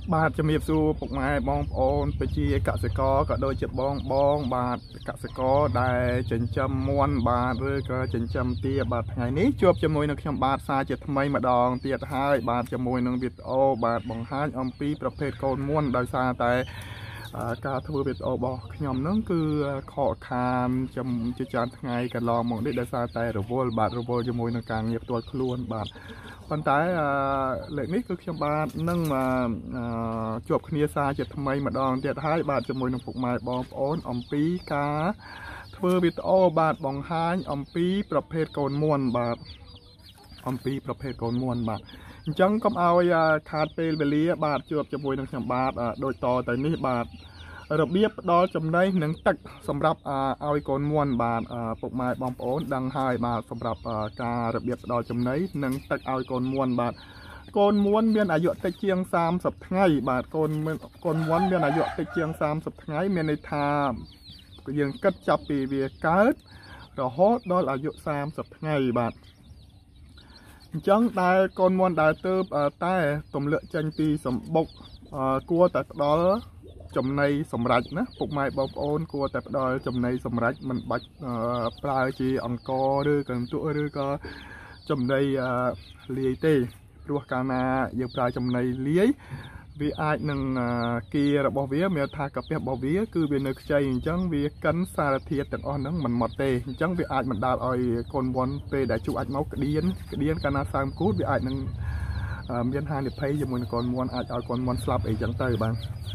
បាទជំរាបសួរពុកម៉ែបងប្អូនប្រជាកសិករក៏ដូចជាបងបាទកសិករដែលចិញ្ចឹមមាន់បាទឬក៏ចិញ្ចឹមទាបាទថ្ងៃនេះជួបជាមួយនឹងខ្ញុំបាទសារជាថ្មីម្ដងទៀតហើយបាទជាមួយនឹងវីដេអូបាទបង្ហាញអំពីប្រភេទកូនមាន់ដោយសារតែការធ្វើវីដេអូរបស់ខ្ញុំហ្នឹងគឺខកខានជាច្រើនថ្ងៃកន្លងមកនេះដោយសារតែរវល់ជាមួយនឹងការងារផ្ទាល់ខ្លួនបាទប៉ុន្តែលើកនេះគឺខ្ញុំបាទនឹងជួបគ្នាសារជាថ្មីម្ដងទៀតហើយបាទជាមួយនឹងពុកម៉ែបងប្អូនអំពីការធ្វើវីដេអូបាទបង្ហាញអំពីប្រភេទកូនមាន់បាទអំពីប្រភេទកូនមាន់បាទអញ្ចឹងកុំឲ្យខាតពេលវេលាបាទជួបជាមួយនឹងខ្ញុំបាទដូចតទៅនេះបាទរបៀបផ្ដល់ចំណីនិងទឹកសម្រាប់ឲ្យកូនមាន់បាទពុកម៉ែបងប្អូនដឹងហើយបាទសម្រាប់ការរបៀបផ្ដល់ចំណីនិងទឹកឲ្យកូនមាន់បាទកូនមាន់មានអាយុតិចជាង30ថ្ងៃបាទកូនមាន់មានអាយុតិចជាង30ថ្ងៃមានន័យថាយើងគិតចាប់ពីវាកើតរហូតដល់អាយុ30ថ្ងៃបាទអញ្ចឹងដែលកូនមាន់ដែលទើបតែទម្លាក់ចេញពីសម្បុកគួរតែផ្ដល់ចំណីសម្រាប់ណាពុកម៉ែបងប្អូនគួរតែផ្ដល់ចំណីសម្រាប់មិនបាច់ប្រើជាអង្ករឬកន្ទក់ឬក៏ចំណីលាយទេព្រោះកាលណាយើងប្រើចំណីលាយវាអាចនឹងគារបស់វាមានថាកាពះរបស់វាគឺវានៅខ្ចីអញ្ចឹងវាកិនសារធាតុទាំងអស់ហ្នឹងមិនម៉ត់ទេអញ្ចឹងវាអាចបណ្ដាលឲ្យកូនមាន់ពេលដែលជក់អាចមកក្តៀនកាលណាសើមគូតវាអាចនឹងមានហានិភ័យជាមួយនឹងកូនមាន់អាចឲ្យកូនមាន់ស្លាប់អីចឹងទៅបាទ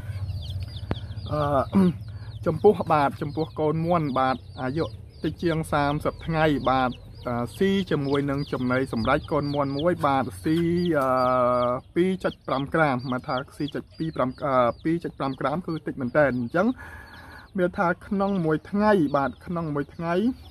ចំពោះកូនមាន់បាទអាយុតិចជាង30ថ្ងៃបាទស៊ីជាមួយនឹងចំណីសម្រាប់កូនមាន់មួយបាទស៊ី2.5 ក្រាមមកថាស៊ី2.5 ក្រាមគឺតិចមែនតើអញ្ចឹងមានថាក្នុងមួយថ្ងៃបាទក្នុងមួយថ្ងៃ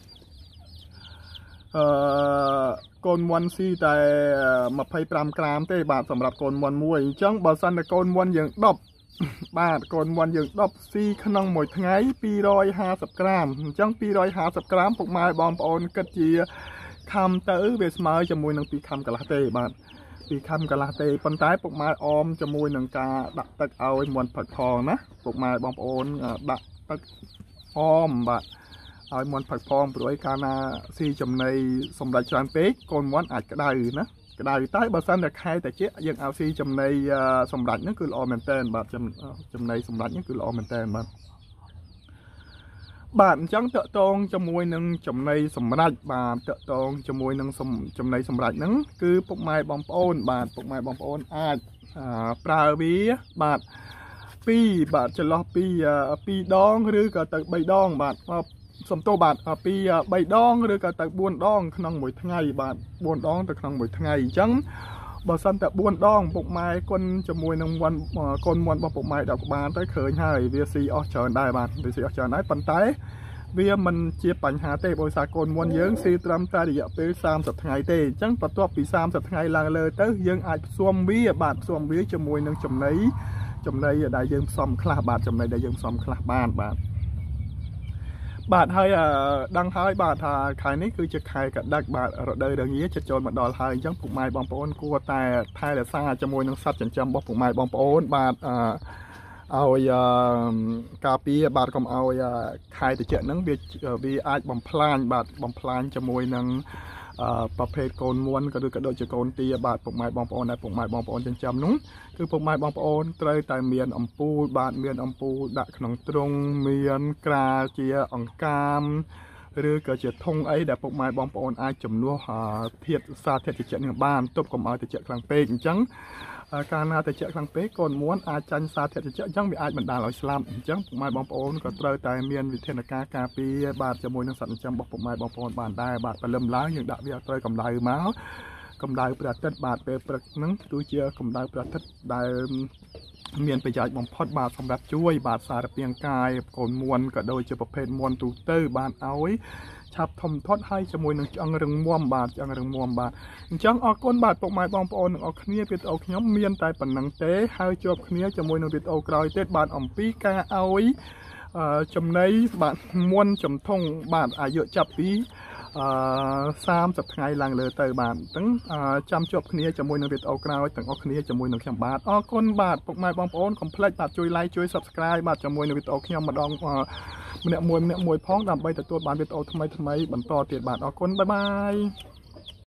កូនមាន់ស៊ីតែ25 ក្រាមទេបាទសម្រាប់កូនមាន់មួយអញ្ចឹងបើសិនតែកូនមាន់យើង10បាទកូនមាន់យើង10ស៊ីក្នុងមួយថ្ងៃ250 ក្រាមអញ្ចឹង250 ក្រាមពុកម៉ែបងប្អូនគិតជាខំទៅវាស្មើជាមួយនឹង2ខំកន្លះទេបាទ2ខំកន្លះទេប៉ុន្តែពុកម៉ែអមជាមួយនឹងការដាក់ទឹកឲ្យមាន់ផឹកផងណាពុកម៉ែបងប្អូនដាក់ទឹកអមបាទឲ្យមាន់ផឹកផងព្រោះឯកាលណាស៊ីចំណីសម្រាប់ច្រើនពេកកូនមាន់អាចក្តៅណាក្តៅតែបើសិនតែខែតាជាយើងឲ្យស៊ីចំណីសម្រាប់ហ្នឹងគឺល្អមែនតើបាទចំណីសម្រាប់ហ្នឹងគឺល្អមែនតើបាទអញ្ចឹងតកតងជាមួយនឹងចំណីសម្រាប់បាទតកតងជាមួយនឹងចំណីសម្រាប់ហ្នឹងគឺពុកម៉ែបងប្អូនបាទពុកម៉ែបងប្អូនអាចប្រើវាបាទបាទចន្លោះពី2 ដងឬក៏ទៅ3 ដងបាទសំទោសបាទពី3 ដងឬក៏ទៅ4 ដងក្នុងមួយថ្ងៃបាទ4 ដងទៅក្នុងមួយថ្ងៃអញ្ចឹងបើសិនតែ4 ដងពុកម៉ែគុណជាមួយនឹងកូនមាន់របស់ពុកម៉ែ10 ក្បាលទៅឃើញហើយវាស៊ីអស់ច្រើនដែរបាទវាស៊ីអស់ច្រើនដែរប៉ុន្តែវាមិនជាបញ្ហាទេដោយសារកូនមាន់យើងស៊ីត្រឹមតែរយៈពេល30 ថ្ងៃទេអញ្ចឹងបន្ទាប់ពី30 ថ្ងៃឡើងលើទៅយើងអាចផ្សំវាបាទផ្សំវាជាមួយនឹងចំណីដែលយើងផ្សំខ្លះបាទចំណីដែលយើងផ្សំខ្លះបានបាទហើយដឹងហើយបាទថាខែនេះគឺជាខែកដឹកបាទរដូវរងាជិតចូលមកដល់ហើយអញ្ចឹងពុកម៉ែបងប្អូនគួរតែថែរក្សាជាមួយនឹងសត្វចិញ្ចឹមរបស់ពុកម៉ែបងប្អូនបាទឲ្យការពារបាទកុំឲ្យខែត្រជាក់ហ្នឹងវាអាចបំផ្លាញជាមួយនឹងប្រភេទកូនមាន់ក៏ដូចជាកូនទាបាទពុកម៉ែបងប្អូនដែលពុកម៉ែបងប្អូនចិញ្ចឹមនោះគឺពុកម៉ែបងប្អូនត្រូវតែមានអំពូលបាទមានអំពូលដាក់ក្នុងទ្រុងមានក្រាលជាអង្កាមឬក៏ជាធុងអីដែលពុកម៉ែបងប្អូនអាចជំនួសសារធាតុត្រជាក់នេះបានទប់កុំឲ្យត្រជាក់ខ្លាំងពេកអញ្ចឹងកាលណាត្រជាក់ខ្លាំងពេកកូនមាន់អាចចាញ់សារធាតុត្រជាក់អញ្ចឹងវាអាចបណ្ដាលឲ្យស្លាប់អញ្ចឹងពុកម៉ែបងប្អូនក៏ត្រូវតែមានវិធានការការពារបាទជាមួយនឹងសត្វចិញ្ចឹមរបស់ពុកម៉ែបងប្អូនបានដែរបាទព្រលឹមឡើងយើងដាក់វាត្រូវកម្ដៅមកកម្ដៅព្រះអាទិត្យបាទពេលព្រឹកហ្នឹងគឺជាកម្ដៅព្រះអាទិត្យដែលមានប្រយោជន៍បំផុតបាទសម្រាប់ជួយបាទសារពាង្គកាយកូនមាន់ក៏ដូចជាប្រភេទមាន់ទូទៅបានឲ្យឆាប់ធំធាត់ហើយជាមួយនឹងឆ្អឹងរឹងមាំបាទឆ្អឹងរឹងមាំបាទអញ្ចឹងអរគុណបាទពុកម៉ែបងប្អូនទាំងអស់គ្នាវីដេអូខ្ញុំមានតែប៉ុណ្្នឹងទេហើយជួបគ្នាជាមួយនឹងវីដេអូក្រោយទៀតបាទអំពីការឲ្យចំណីបាទមាន់ចំធុងបាទអាយុចាប់ពី 30 ថ្ងៃឡើងលើទៅបាទអញ្ចឹងចាំជួបគ្នាជាមួយនឹងវីដេអូក្រោយទាំងអស់គ្នាជាមួយនឹងខ្ញុំបាទអរគុណបាទពុកម៉ែបងប្អូនកុំភ្លេចបាទជួយ like ជួយ subscribe បាទជាមួយនឹងវីដេអូខ្ញុំម្ដងម្នាក់មួយផងដើម្បីទទួលបានវីដេអូថ្មីបន្តទៀតបាទអរគុណបាយបាយ